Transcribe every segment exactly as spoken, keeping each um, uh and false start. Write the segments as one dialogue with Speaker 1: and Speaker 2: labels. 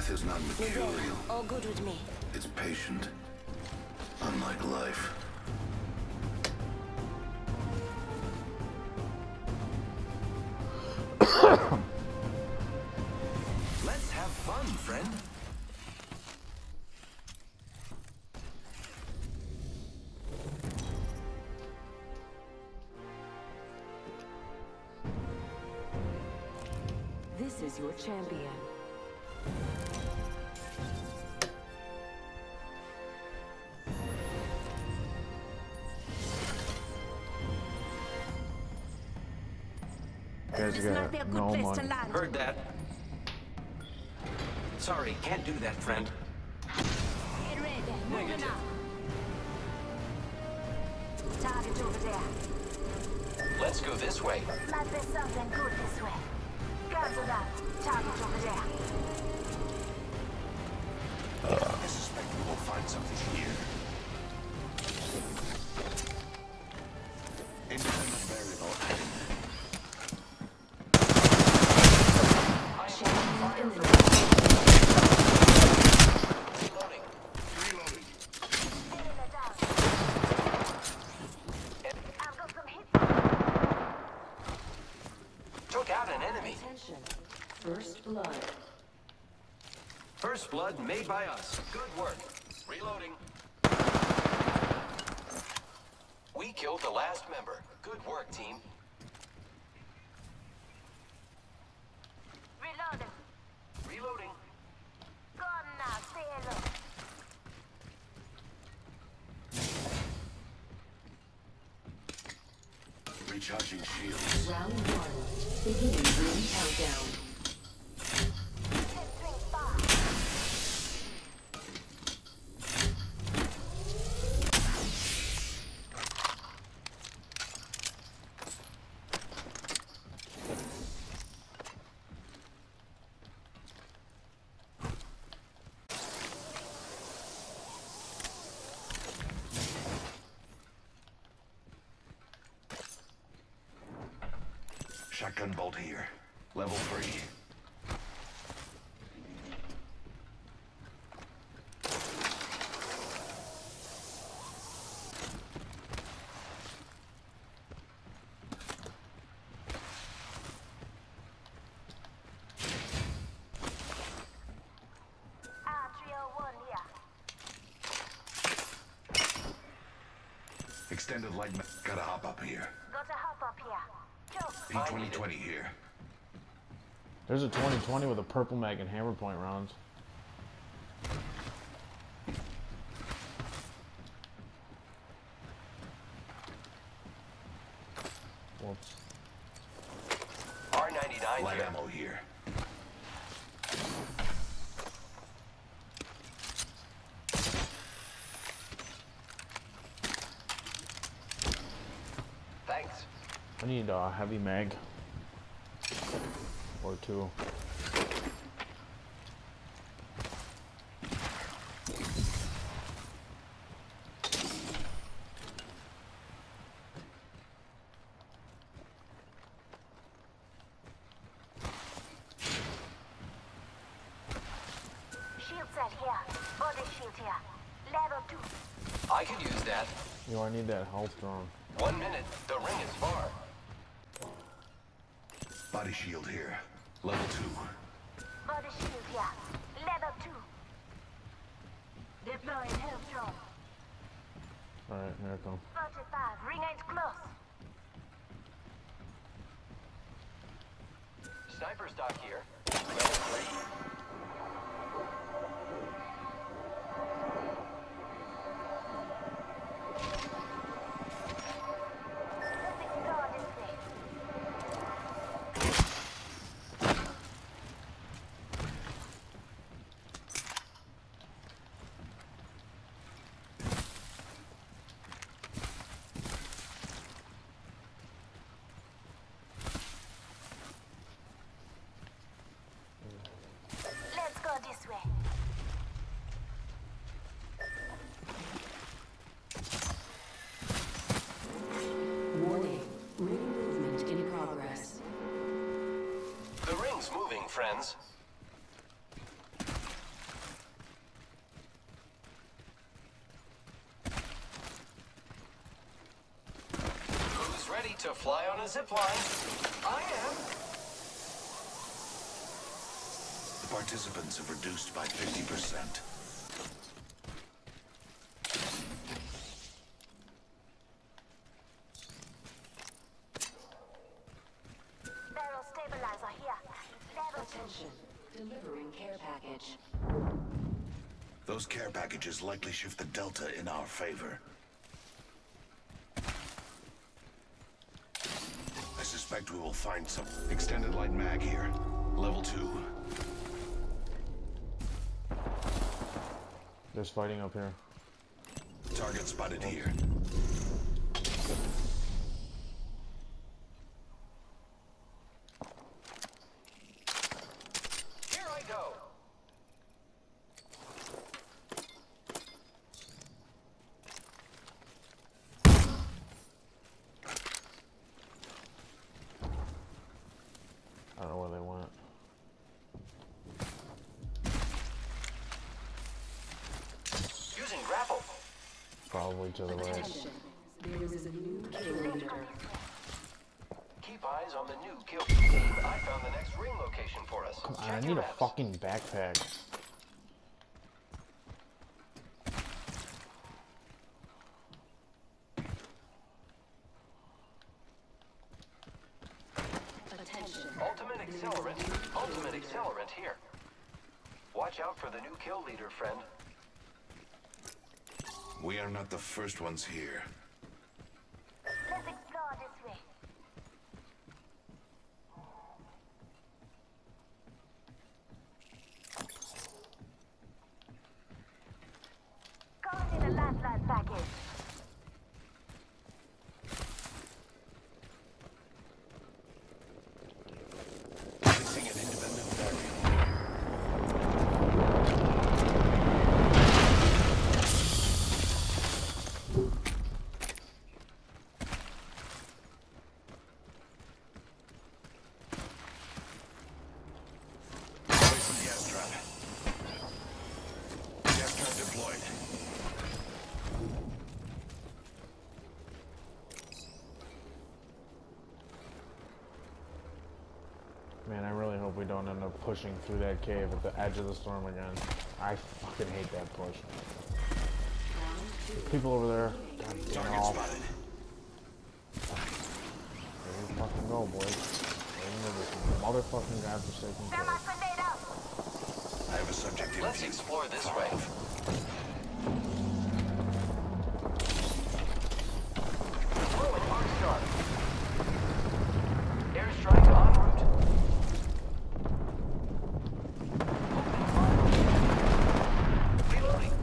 Speaker 1: Death is not mercurial.
Speaker 2: All good with me.
Speaker 1: It's patient. Unlike life.
Speaker 3: Let's have fun, friend.
Speaker 4: This is your champion.
Speaker 5: Guys
Speaker 2: This
Speaker 5: got
Speaker 2: might be a good
Speaker 5: no
Speaker 2: place
Speaker 5: money.
Speaker 2: to land.
Speaker 3: Heard that. Sorry, can't do that, friend.
Speaker 2: Get ready. Moving
Speaker 3: Negative.
Speaker 2: up. Target over there.
Speaker 3: Let's go this way.
Speaker 2: Might be something good this way. Guns are down. Target over there.
Speaker 3: I suspect we will find something here. Independent variable added. I see fire from reloading. Reloading.
Speaker 2: Enemy down. I've got some hits.
Speaker 3: Took out an enemy.
Speaker 4: Attention. First blood.
Speaker 3: First blood made by us. Good work. Reloading. We killed the last member. Good work, team.
Speaker 2: Reloading.
Speaker 3: Reloading.
Speaker 2: Gone now. Say hello.
Speaker 1: Recharging shields.
Speaker 4: Round one. Beginning ring countdown.
Speaker 2: Ten rings far.
Speaker 1: Shotgun bolt here. Level three.
Speaker 2: R three oh one here.
Speaker 1: Extended light. ma- Gotta hop up here.
Speaker 2: Gotta hop up here. Jump.
Speaker 1: P twenty twenty here.
Speaker 5: There's a twenty twenty with a purple mag and hammer point rounds. Whoops.
Speaker 3: R ninety-nine
Speaker 1: Light
Speaker 3: here.
Speaker 1: ammo here.
Speaker 3: Thanks.
Speaker 5: I need a heavy mag. Or two.
Speaker 2: Shield set here. Body shield here. Level two.
Speaker 3: I could use that.
Speaker 5: You know, I need that health drone.
Speaker 3: One minute. The ring is far.
Speaker 1: Body shield here. Level two.
Speaker 2: Body shield here. Level two. Deploying health drone.
Speaker 5: Alright, here I come.
Speaker 2: forty-five. Ring ain't close.
Speaker 3: Sniper stock here. Level three.
Speaker 2: Let's explore this way. Let's go this way.
Speaker 4: Warning. Ring movement in progress.
Speaker 3: The ring's moving, friends. to fly on a zip line? I am.
Speaker 1: The participants have reduced by fifty percent.
Speaker 2: Barrel stabilizer here. Level two.
Speaker 4: Attention. Delivering care package.
Speaker 1: Those care packages likely shift the delta in our favor. I suspect we will find some extended light mag here. Level two.
Speaker 5: There's fighting up here.
Speaker 1: Target spotted here.
Speaker 3: Here I go.
Speaker 5: I don't know where they went.
Speaker 3: Using grapple.
Speaker 5: Probably to the right.
Speaker 4: Attention. There is a new kill leader.
Speaker 3: Keep eyes on the new kill. I found the next ring location for us.
Speaker 5: Come on,
Speaker 3: Check
Speaker 5: I
Speaker 3: your
Speaker 5: need a
Speaker 3: maps.
Speaker 5: fucking backpack.
Speaker 4: Attention.
Speaker 3: Ultimate accelerant. Ultimate accelerant here. Watch out for the new kill leader, friend.
Speaker 1: We are not the first ones here.
Speaker 2: Let's explore this way. Calling in a lifeline package.
Speaker 1: Placing an independent barrier. Placing gas trap. Gas trap deployed.
Speaker 5: Man, I really hope we don't end up pushing through that cave at the edge of the storm again. I fucking hate that push. People over there. God damn
Speaker 1: Target
Speaker 5: all.
Speaker 1: spotted.
Speaker 5: There we fucking go, boys. Right into this motherfucking godforsaken
Speaker 2: Thermite
Speaker 5: cave.
Speaker 2: grenade out.
Speaker 1: I have a subject in
Speaker 3: Let's
Speaker 1: view.
Speaker 3: explore this way. Throwing arc star. Airstrike en route. Reloading.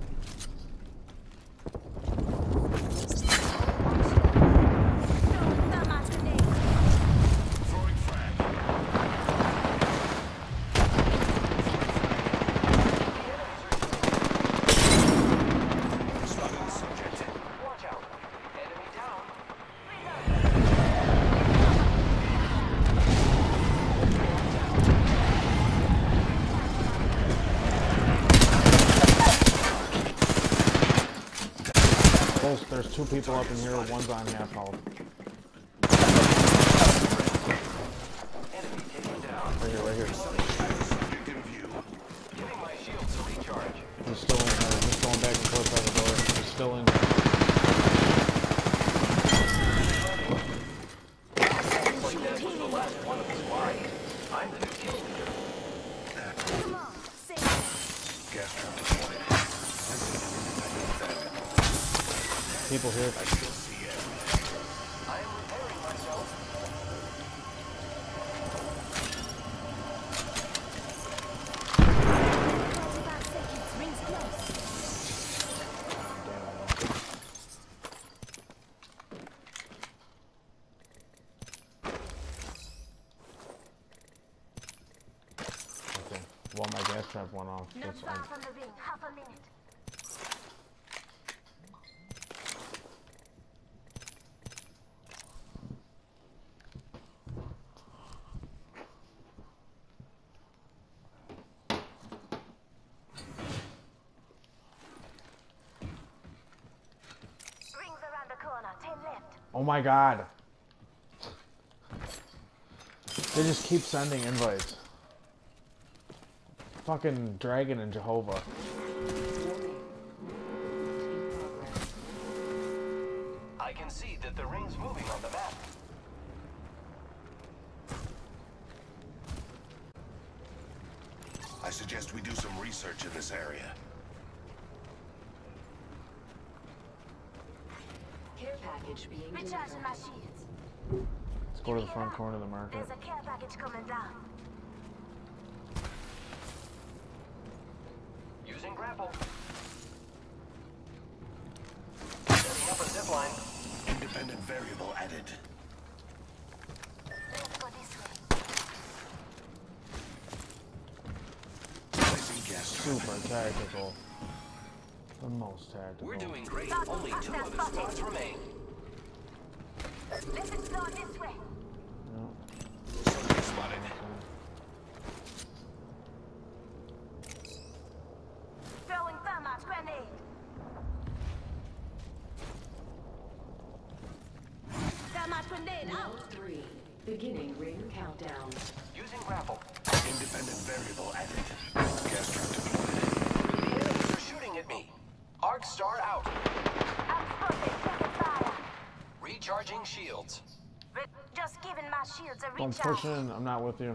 Speaker 2: Thermite grenade.
Speaker 1: Throwing frag. Spotted a subject.
Speaker 3: Watch out. Enemy down.
Speaker 5: There's, there's two people up in here, one's on half health.
Speaker 3: Enemy taken down.
Speaker 5: Right here, right here.
Speaker 1: Subject in view.
Speaker 3: Giving my shield to recharge.
Speaker 5: He's still in there, he's just going back and forth by the door. He's still in.
Speaker 3: Like that was the last one of the squad. I'm the new kill leader.
Speaker 2: Come on. Save.
Speaker 1: Gas trap deployed. Placing an independent barrier.
Speaker 5: People here.
Speaker 1: I still see it.
Speaker 3: I am repairing myself.
Speaker 2: twenty-five seconds. Rings close.
Speaker 5: Okay. Well, my gas trap went off.
Speaker 2: Not
Speaker 5: That's,
Speaker 2: far
Speaker 5: I'm,
Speaker 2: from the ring. Half a minute. Rings around the corner. Ten left.
Speaker 5: oh my god. They just keep sending invites. Fucking Dragon and Jehovah.
Speaker 3: I can see that the ring's moving on the map.
Speaker 1: I suggest we do some research in this area.
Speaker 4: Care package being
Speaker 2: Recharging my
Speaker 4: delivered.
Speaker 2: shields.
Speaker 5: Let's go to the front corner of the market.
Speaker 2: There's a care package coming down.
Speaker 3: Using grapple. Setting up a zip line.
Speaker 1: Independent variable added.
Speaker 2: Let's go this way.
Speaker 1: Placing gas trap.
Speaker 5: Super tactical. The most tactical.
Speaker 3: We're doing great. Only two of the spots remain.
Speaker 2: Let's explore this way.
Speaker 5: Yep.
Speaker 1: Something spotted.
Speaker 2: Throwing thermite grenade. Thermite grenade out.
Speaker 4: Round three. Beginning ring countdown.
Speaker 3: Using grapple.
Speaker 1: Independent variable added. Gas trap deployed.
Speaker 3: The enemies are shooting at me. Arc Star out.
Speaker 2: I'm spotted. Taking fire.
Speaker 3: Recharging shields.
Speaker 2: Re- Just giving my shields a
Speaker 5: Don't
Speaker 2: recharge.
Speaker 5: push in. I'm not with you.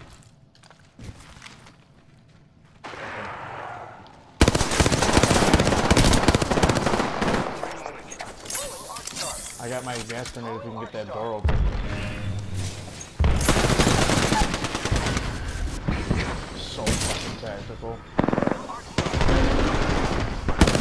Speaker 3: Rolling Arc Star.
Speaker 5: I got my gas grenade if we can get that door open. So fucking tactical.
Speaker 3: Arc Star.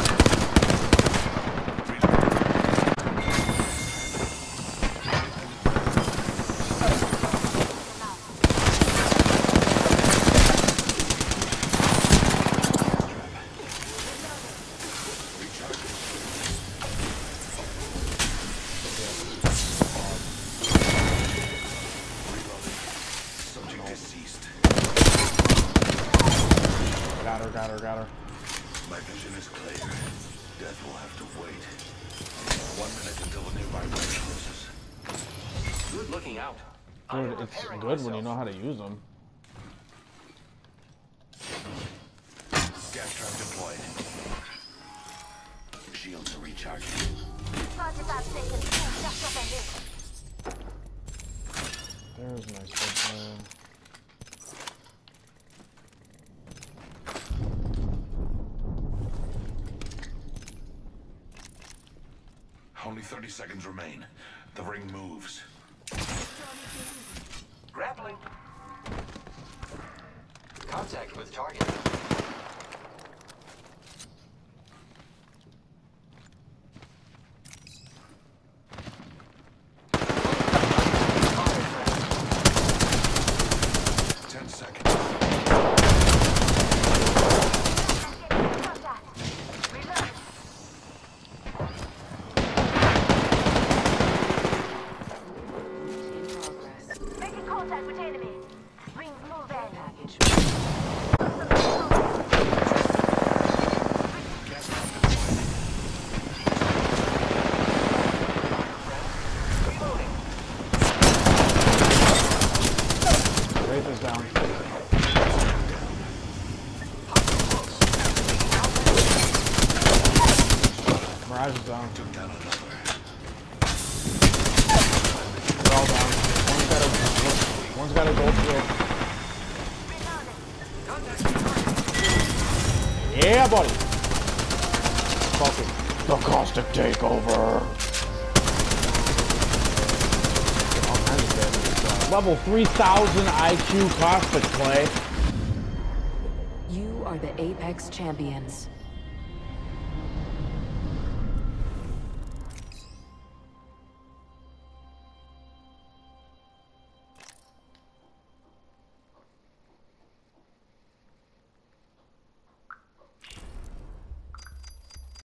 Speaker 1: Subject deceased.
Speaker 5: Got her, got her, got her.
Speaker 1: My vision is clear. Death will have to wait. One minute until the nearby ring closes.
Speaker 3: Good looking out. I'm
Speaker 5: Dude, it's
Speaker 3: repairing
Speaker 5: good when you know
Speaker 3: myself.
Speaker 5: how to use them.
Speaker 1: Gas trap deployed. Shields are recharging.
Speaker 2: forty-five seconds. Just up ahead.
Speaker 5: There's my stuff. Man.
Speaker 1: Only thirty seconds remain. The ring moves.
Speaker 3: Grappling. Contact with target.
Speaker 1: Ten seconds.
Speaker 2: Contact. Reload.
Speaker 4: In progress.
Speaker 2: Making contact with enemy. Rings moving.
Speaker 4: Package.
Speaker 1: Gas trap deployed.
Speaker 3: Reloading.
Speaker 5: Wraith is down. Mirage is down.
Speaker 1: Took down another.
Speaker 5: They're all down. One's got a, one's got a gold shield. Yeah, buddy. Fuck it. The caustic takeover. All kinds of damage. Level three thousand I Q caustic play.
Speaker 4: You are the Apex champions.